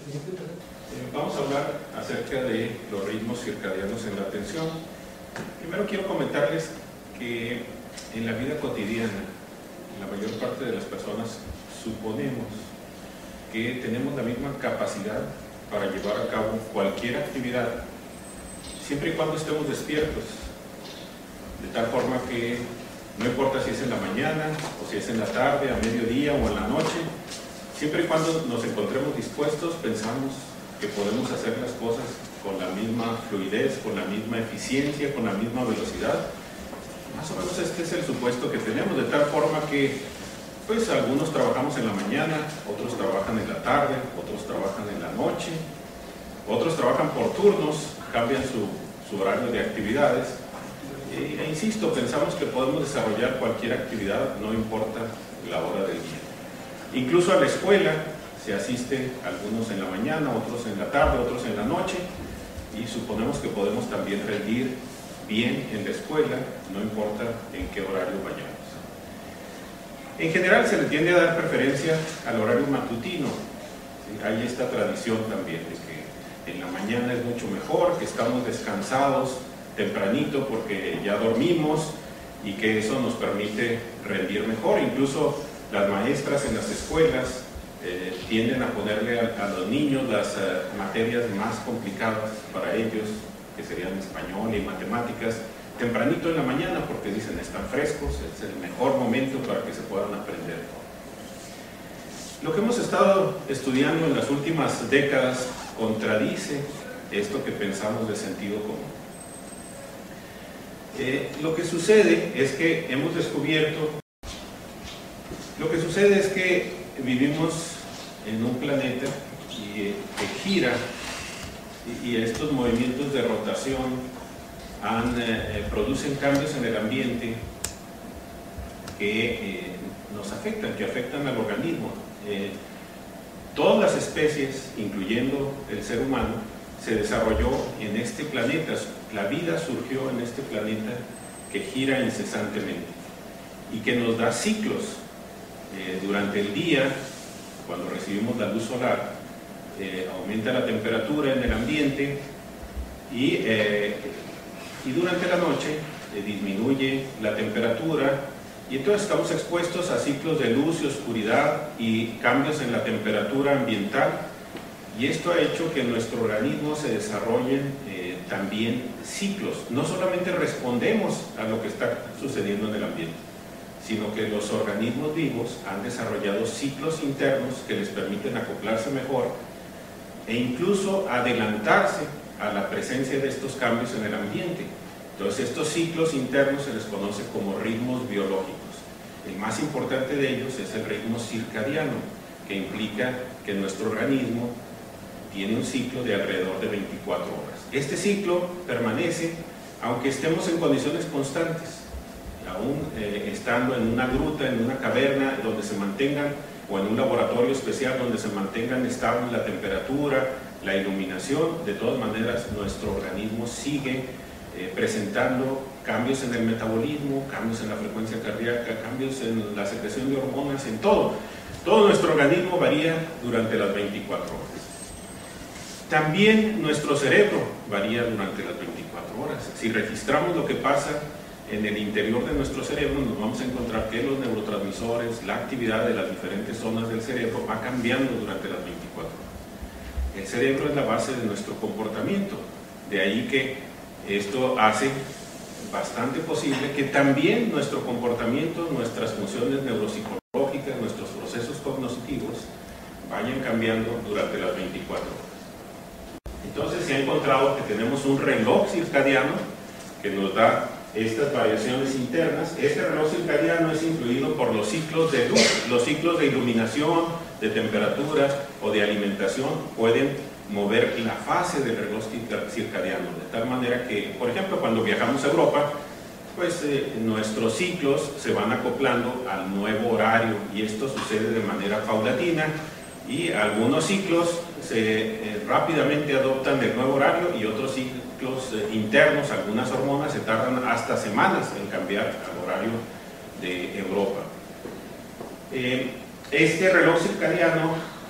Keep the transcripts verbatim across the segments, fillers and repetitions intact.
Eh, vamos a hablar acerca de los ritmos circadianos en la atención. Primero quiero comentarles que en la vida cotidiana, la mayor parte de las personas suponemos que tenemos la misma capacidad para llevar a cabo cualquier actividad, siempre y cuando estemos despiertos, de tal forma que no importa si es en la mañana, o si es en la tarde, a mediodía o en la noche, siempre y cuando nos encontremos dispuestos, pensamos que podemos hacer las cosas con la misma fluidez, con la misma eficiencia, con la misma velocidad. Más o menos este es el supuesto que tenemos, de tal forma que pues algunos trabajamos en la mañana, otros trabajan en la tarde, otros trabajan en la noche, otros trabajan por turnos, cambian su, su horario de actividades. E, e insisto, pensamos que podemos desarrollar cualquier actividad, no importa la hora del día. Incluso a la escuela se asiste, algunos en la mañana, otros en la tarde, otros en la noche, y suponemos que podemos también rendir bien en la escuela, no importa en qué horario vayamos. En general se le tiende a dar preferencia al horario matutino. ¿Sí? Hay esta tradición también de que en la mañana es mucho mejor, que estamos descansados tempranito porque ya dormimos y que eso nos permite rendir mejor. Incluso las maestras en las escuelas eh, tienden a ponerle a, a los niños las uh, materias más complicadas para ellos, que serían español y matemáticas, tempranito en la mañana, porque dicen están frescos, es el mejor momento para que se puedan aprender. Lo que hemos estado estudiando en las últimas décadas contradice esto que pensamos de sentido común. Eh, lo que sucede es que hemos descubierto, lo que sucede es que vivimos en un planeta y, eh, que gira, y, y estos movimientos de rotación Han, eh, producen cambios en el ambiente que eh, nos afectan, que afectan al organismo. Eh, todas las especies, incluyendo el ser humano, se desarrolló en este planeta. La vida surgió en este planeta que gira incesantemente y que nos da ciclos. Eh, durante el día, cuando recibimos la luz solar, eh, aumenta la temperatura en el ambiente y eh, y durante la noche eh, disminuye la temperatura, y entonces estamos expuestos a ciclos de luz y oscuridad y cambios en la temperatura ambiental, y esto ha hecho que en nuestro organismo se desarrollen eh, también ciclos. No solamente respondemos a lo que está sucediendo en el ambiente, sino que los organismos vivos han desarrollado ciclos internos que les permiten acoplarse mejor e incluso adelantarse a la presencia de estos cambios en el ambiente. Entonces estos ciclos internos se les conoce como ritmos biológicos. El más importante de ellos es el ritmo circadiano, que implica que nuestro organismo tiene un ciclo de alrededor de veinticuatro horas. Este ciclo permanece aunque estemos en condiciones constantes, aún eh, estando en una gruta, en una caverna donde se mantengan, o en un laboratorio especial donde se mantengan estable la temperatura, la iluminación. De todas maneras nuestro organismo sigue eh, presentando cambios en el metabolismo, cambios en la frecuencia cardíaca, cambios en la secreción de hormonas, en todo. Todo nuestro organismo varía durante las veinticuatro horas. También nuestro cerebro varía durante las veinticuatro horas. Si registramos lo que pasa en el interior de nuestro cerebro, nos vamos a encontrar que los neurotransmisores, la actividad de las diferentes zonas del cerebro va cambiando durante las veinticuatro horas. El cerebro es la base de nuestro comportamiento, de ahí que esto hace bastante posible que también nuestro comportamiento, nuestras funciones neuropsicológicas, nuestros procesos cognitivos vayan cambiando durante las veinticuatro horas. Entonces se ha encontrado que tenemos un reloj circadiano que nos da estas variaciones internas. Este reloj circadiano es influido por los ciclos de luz, los ciclos de iluminación, de temperatura o de alimentación pueden mover la fase del reloj circadiano, de tal manera que, por ejemplo, cuando viajamos a Europa, pues eh, nuestros ciclos se van acoplando al nuevo horario, y esto sucede de manera paulatina, y algunos ciclos se, eh, rápidamente adoptan el nuevo horario, y otros ciclos eh, internos, algunas hormonas, se tardan hasta semanas en cambiar al horario de Europa. Eh, este reloj circadiano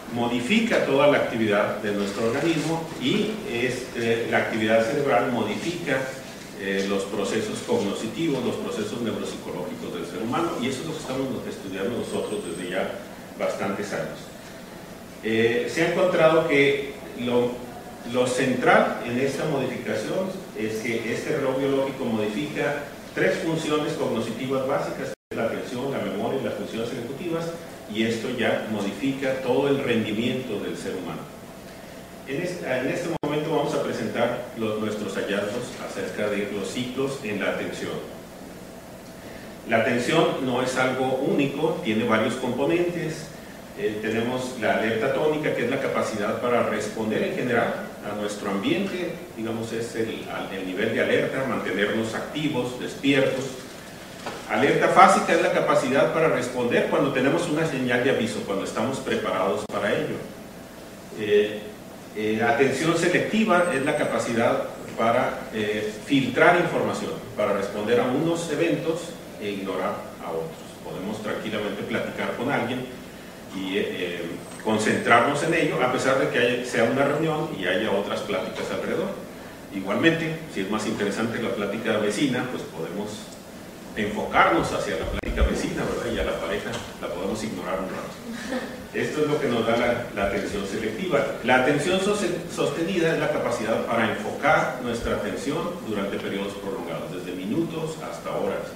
modifica toda la actividad de nuestro organismo y este, la actividad cerebral modifica eh, los procesos cognitivos, los procesos neuropsicológicos del ser humano, y eso es lo que estamos estudiando nosotros desde ya bastantes años. Eh, se ha encontrado que lo, lo central en esta modificación es que este reloj biológico modifica tres funciones cognitivas básicas: la atención, la memoria y las funciones ejecutivas, y esto ya modifica todo el rendimiento del ser humano. En este, en este momento vamos a presentar los, nuestros hallazgos acerca de los ciclos en la atención. La atención no es algo único, tiene varios componentes. Eh, tenemos la alerta tónica, que es la capacidad para responder en general a nuestro ambiente, digamos es el, el nivel de alerta, mantenernos activos, despiertos. Alerta fásica es la capacidad para responder cuando tenemos una señal de aviso, cuando estamos preparados para ello. Eh, eh, atención selectiva es la capacidad para eh, filtrar información, para responder a unos eventos e ignorar a otros. Podemos tranquilamente platicar con alguien y eh, concentrarnos en ello, a pesar de que haya, sea una reunión y haya otras pláticas alrededor. Igualmente, si es más interesante la plática vecina, pues podemos enfocarnos hacia la plática vecina, ¿verdad? Y a la pareja la podemos ignorar un rato. Esto es lo que nos da la, la atención selectiva. La atención sostenida es la capacidad para enfocar nuestra atención durante periodos prolongados, desde minutos hasta horas.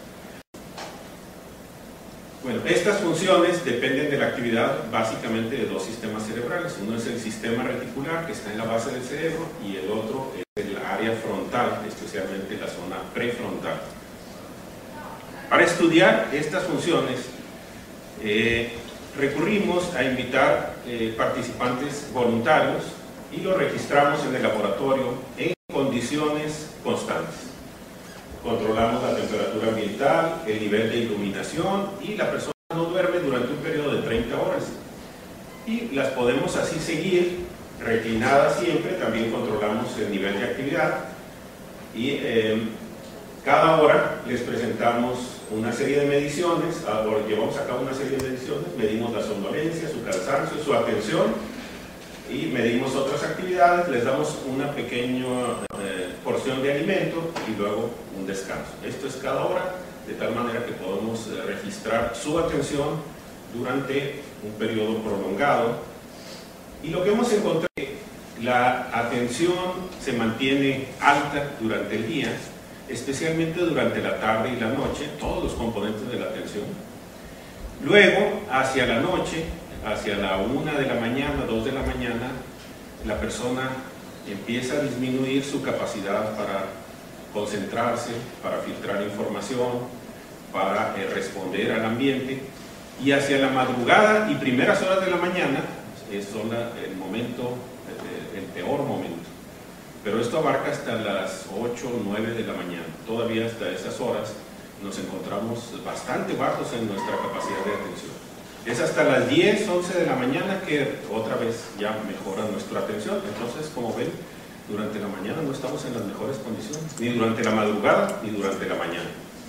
Bueno, estas funciones dependen de la actividad básicamente de dos sistemas cerebrales. Uno es el sistema reticular, que está en la base del cerebro, y el otro es el área frontal, especialmente la zona prefrontal. Para estudiar estas funciones, eh, recurrimos a invitar eh, participantes voluntarios y los registramos en el laboratorio en condiciones constantes. Controlamos la temperatura ambiental, el nivel de iluminación, y la persona no duerme durante un periodo de treinta horas. Y las podemos así seguir, reclinadas siempre. También controlamos el nivel de actividad y eh, cada hora les presentamos una serie de mediciones, o llevamos a cabo una serie de mediciones, medimos la somnolencia, su cansancio, su atención, y medimos otras actividades, les damos una pequeña eh, porción de alimento y luego un descanso. Esto es cada hora, de tal manera que podemos eh, registrar su atención durante un periodo prolongado. Y lo que hemos encontrado es que la atención se mantiene alta durante el día, especialmente durante la tarde y la noche, todos los componentes de la atención. Luego, hacia la noche, hacia la una de la mañana, dos de la mañana, la persona empieza a disminuir su capacidad para concentrarse, para filtrar información, para eh, responder al ambiente, y hacia la madrugada y primeras horas de la mañana es son la, el momento, el, el peor momento. Pero esto abarca hasta las ocho o nueve de la mañana. Todavía hasta esas horas nos encontramos bastante bajos en nuestra capacidad de atención. Es hasta las diez, once de la mañana que otra vez ya mejora nuestra atención. Entonces, como ven, durante la mañana no estamos en las mejores condiciones, ni durante la madrugada, ni durante la mañana.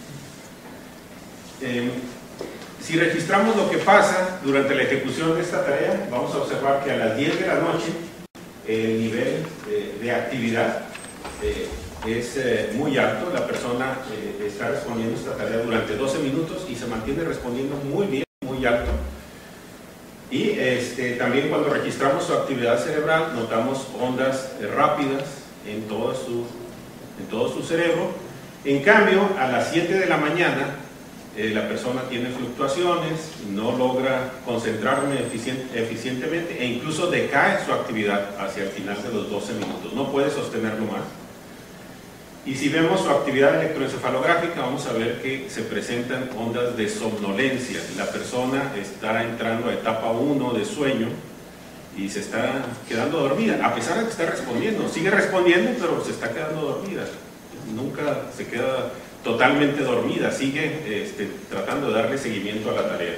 Eh, si registramos lo que pasa durante la ejecución de esta tarea, vamos a observar que a las diez de la noche el nivel eh, de actividad eh, es eh, muy alto. La persona eh, está respondiendo esta tarea durante doce minutos y se mantiene respondiendo muy bien, muy alto. Y este, también cuando registramos su actividad cerebral notamos ondas eh, rápidas en todo, su, en todo su cerebro. En cambio, a las siete de la mañana eh, la persona tiene fluctuaciones, no logra concentrarme eficient, eficientemente e incluso decae su actividad hacia el final de los doce minutos, no puede sostenerlo más. Y si vemos su actividad electroencefalográfica, vamos a ver que se presentan ondas de somnolencia. La persona está entrando a etapa uno de sueño y se está quedando dormida, a pesar de que está respondiendo. Sigue respondiendo, pero se está quedando dormida. Nunca se queda totalmente dormida, sigue este, tratando de darle seguimiento a la tarea.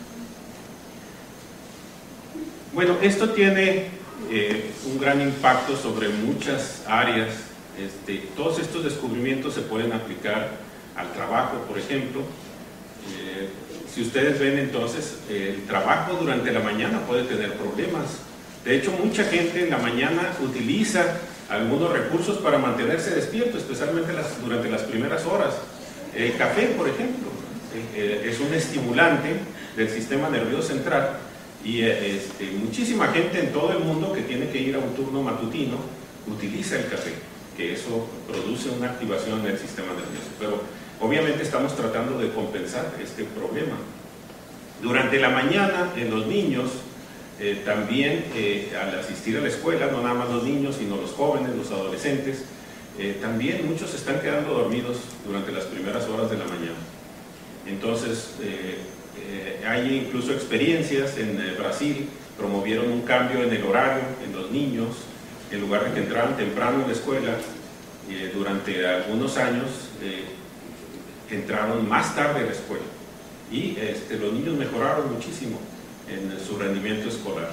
Bueno, esto tiene eh, un gran impacto sobre muchas áreas. Este, todos estos descubrimientos se pueden aplicar al trabajo, por ejemplo. Eh, si ustedes ven entonces, el trabajo durante la mañana puede tener problemas. De hecho, mucha gente en la mañana utiliza algunos recursos para mantenerse despierto, especialmente las, durante las primeras horas. El café, por ejemplo, eh, es un estimulante del sistema nervioso central y eh, este, muchísima gente en todo el mundo que tiene que ir a un turno matutino utiliza el café, que eso produce una activación del sistema nervioso. Pero obviamente estamos tratando de compensar este problema. Durante la mañana, en los niños, eh, también eh, al asistir a la escuela, no nada más los niños, sino los jóvenes, los adolescentes, eh, también muchos se están quedando dormidos durante las primeras horas de la mañana. Entonces, eh, eh, hay incluso experiencias en eh, Brasil, promovieron un cambio en el horario en los niños, en lugar de que entraran temprano en la escuela, eh, durante algunos años eh, entraron más tarde a la escuela y este, los niños mejoraron muchísimo en su rendimiento escolar.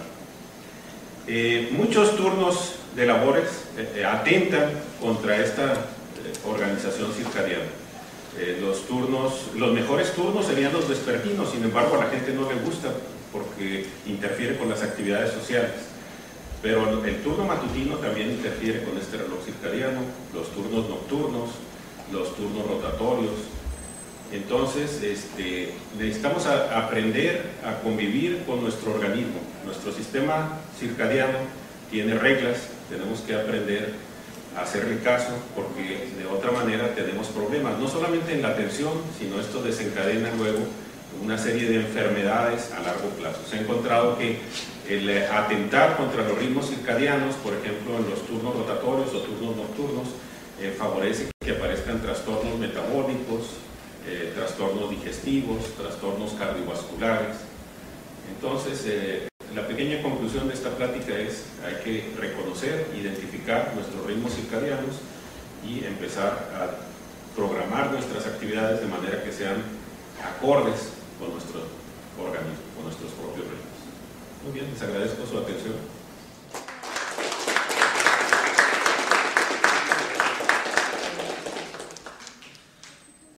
Eh, muchos turnos de labores eh, atentan contra esta eh, organización circadiana. Eh, los turnos, los mejores turnos serían los vespertinos, sin embargo a la gente no le gusta porque interfiere con las actividades sociales. Pero el turno matutino también interfiere con este reloj circadiano, los turnos nocturnos, los turnos rotatorios. Entonces, este, necesitamos a, aprender a convivir con nuestro organismo. Nuestro sistema circadiano tiene reglas, tenemos que aprender a hacerle caso, porque de otra manera tenemos problemas, no solamente en la atención, sino esto desencadena luego una serie de enfermedades a largo plazo. Se ha encontrado que el atentar contra los ritmos circadianos, por ejemplo en los turnos rotatorios o turnos nocturnos, eh, favorece que aparezcan trastornos metabólicos, eh, trastornos digestivos, trastornos cardiovasculares. Entonces, eh, la pequeña conclusión de esta plática es: hay que reconocer, identificar nuestros ritmos circadianos y empezar a programar nuestras actividades de manera que sean acordes con nuestro organismo, con nuestros propios ritmos. Muy bien, les agradezco su atención.